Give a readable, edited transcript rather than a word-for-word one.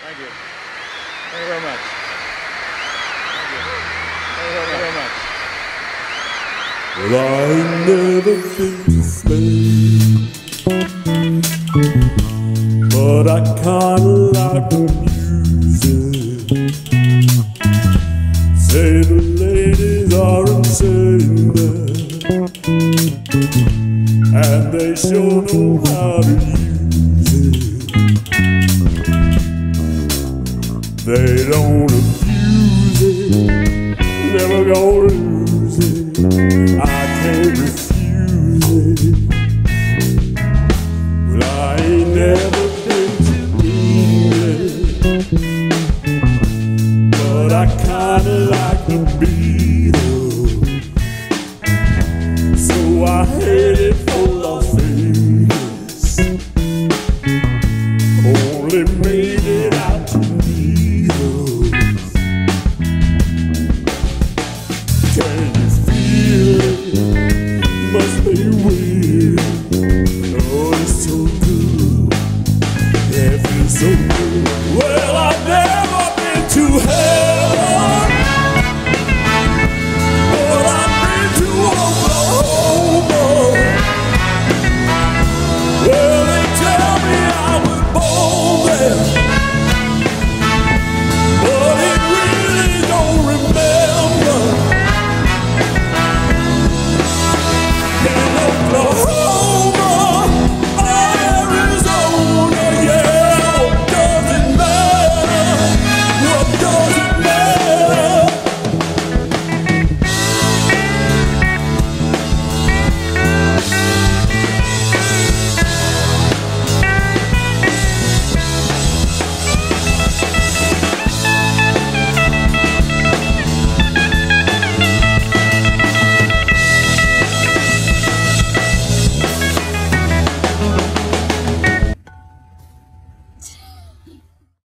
Thank you. Thank you very much. Thank you. Thank you very much. Well, I ain't never been to Spain, but I kinda like the music. Say the ladies are insane there, and they sure know how to use it. They don't abuse it, never gonna lose it. I can't refuse it. Well, I ain't never been to England, but I kinda like the Beatles. So I headed for Las Vegas, only made it out to Needles. Can you feel it? Must be weird. Oh, it's so good. Yeah, it feels so good.